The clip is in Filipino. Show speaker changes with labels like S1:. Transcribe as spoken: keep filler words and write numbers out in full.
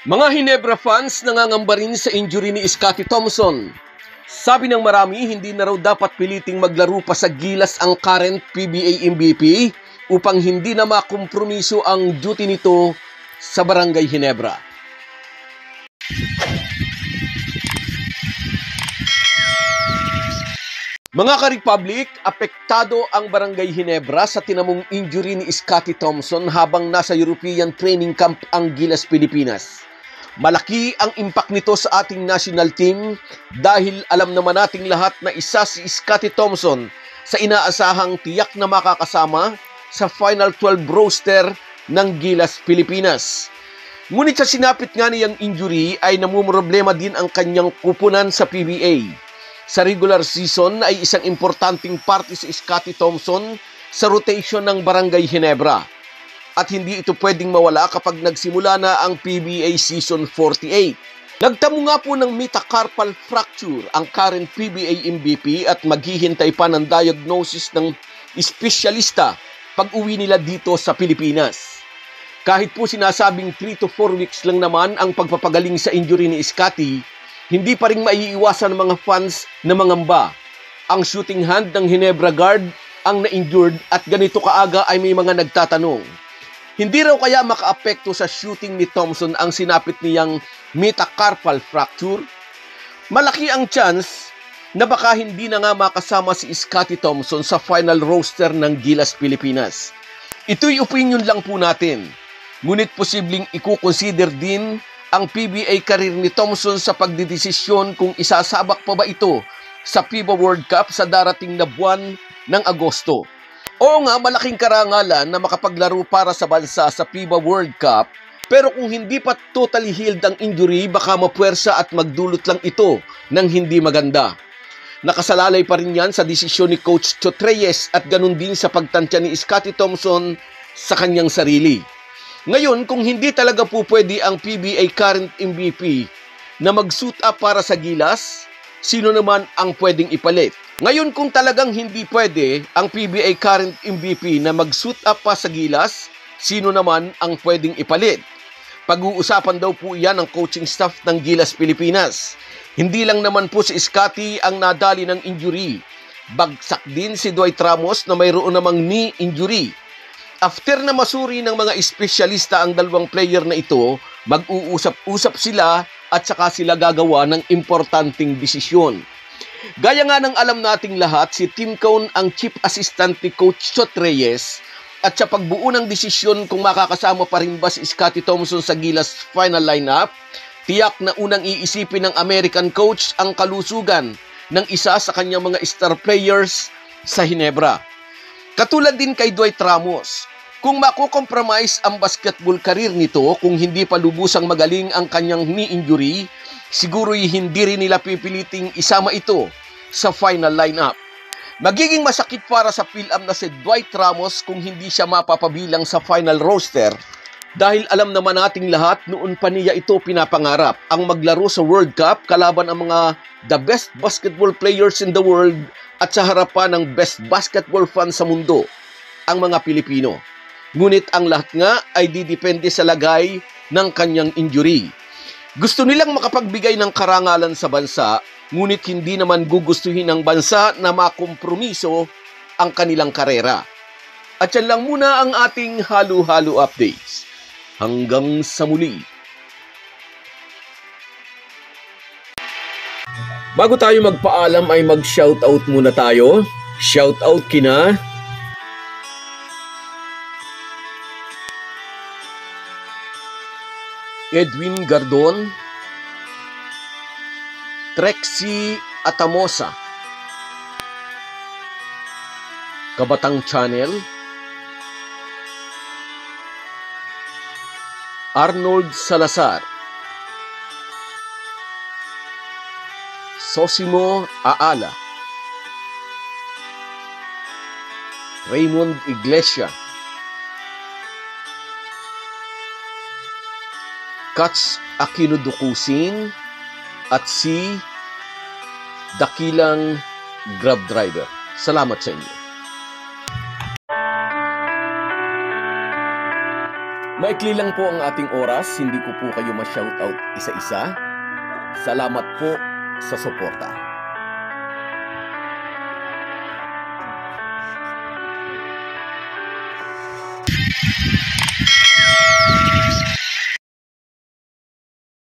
S1: Mga Hinebra fans nangangamba rin sa injury ni Scottie Thompson. Sabi ng marami, hindi na raw dapat piliting maglaro pa sa Gilas ang current P B A M V P upang hindi na makompromiso ang duty nito sa Barangay Hinebra. Mga ka-Republic, apektado ang Barangay Hinebra sa tinamong injury ni Scottie Thompson habang nasa European Training Camp ang Gilas, Pilipinas. Malaki ang impact nito sa ating national team dahil alam naman nating lahat na isa si Scottie Thompson sa inaasahang tiyak na makakasama sa Final twelve roster ng Gilas, Pilipinas. Ngunit sa sinapit nga niyang injury ay namumroblema din ang kanyang kupunan sa P B A. Sa regular season ay isang importanteng parte si Scottie Thompson sa rotation ng Barangay Hinebra. At hindi ito pwedeng mawala kapag nagsimula na ang P B A Season forty-eight. Nagtamo nga po ng metacarpal fracture ang current P B A M V P at maghihintay pa ng diagnosis ng espesyalista pag uwi nila dito sa Pilipinas. Kahit po sinasabing three to four weeks lang naman ang pagpapagaling sa injury ni Scottie, hindi pa rin maiiwasan ng mga fans na mangamba. Ang shooting hand ng Hinebra guard ang na-injured at ganito kaaga ay may mga nagtatanong. Hindi raw kaya makaapekto sa shooting ni Thompson ang sinapit niyang metacarpal fracture? Malaki ang chance na baka hindi na nga makasama si Scottie Thompson sa final roster ng Gilas, Pilipinas. Ito'y opinion lang po natin. Ngunit posibleng ikukonsider din ang P B A career ni Thompson sa pagdidesisyon kung isasabak pa ba ito sa FIBA World Cup sa darating na buwan ng Agosto. Oo nga, malaking karangalan na makapaglaro para sa bansa sa FIBA World Cup, pero kung hindi pa totally healed ang injury, baka mapuwersa at magdulot lang ito ng hindi maganda. Nakasalalay pa rin yan sa desisyon ni Coach Chot Reyes at ganun din sa pagtansya ni Scottie Thompson sa kanyang sarili. Ngayon, kung hindi talaga po pwede ang P B A current M V P na mag-suit up para sa Gilas, sino naman ang pwedeng ipalit? Ngayon, kung talagang hindi pwede ang P B A current M V P na mag-suit up pa sa Gilas, sino naman ang pwedeng ipalit? Pag-uusapan daw po iyan ng coaching staff ng Gilas, Pilipinas. Hindi lang naman po si Scottie ang nadali ng injury. Bagsak din si Dwight Ramos na mayroon namang knee injury. After na masuri ng mga espesyalista ang dalawang player na ito, mag-uusap-usap sila at saka sila gagawa ng importanteng desisyon. Gaya nga ng alam nating lahat, si Tim Cone ang chief assistant ni Coach Chot Reyes at sa pagbuo ng desisyon kung makakasama pa rin ba si Scottie Thompson sa Gilas final lineup, tiyak na unang iisipin ng American coach ang kalusugan ng isa sa kanyang mga star players sa Hinebra. Katulad din kay Dwight Ramos, kung makukompromise ang basketball career nito kung hindi pa lubusang magaling ang kanyang knee injury, siguro'y hindi rin nila pipiliting isama ito sa final lineup. Magiging masakit para sa Phil-Am na si Dwight Ramos kung hindi siya mapapabilang sa final roster dahil alam naman nating lahat noon pa niya ito pinapangarap ang maglaro sa World Cup kalaban ang mga the best basketball players in the world at sa harapan ng best basketball fans sa mundo, ang mga Pilipino. Ngunit ang lahat nga ay didepende sa lagay ng kanyang injury. Gusto nilang makapagbigay ng karangalan sa bansa, ngunit hindi naman gugustuhin ng bansa na makompromiso ang kanilang karera. At yan lang muna ang ating halo-halo updates. Hanggang sa muli. Bago tayo magpaalam ay mag-shoutout muna tayo. Shoutout kina Edwin Gardon, Trexie Atamosa, Kabatang Channel, Arnold Salazar, Sosimo Aala, Raymond Iglesia, Kats Aquino Dukusin, at si Dakilang Grab Driver. Salamat sa inyo. Maikli lang po ang ating oras, hindi ko po kayo ma-shoutout isa-isa. Salamat po sa suporta.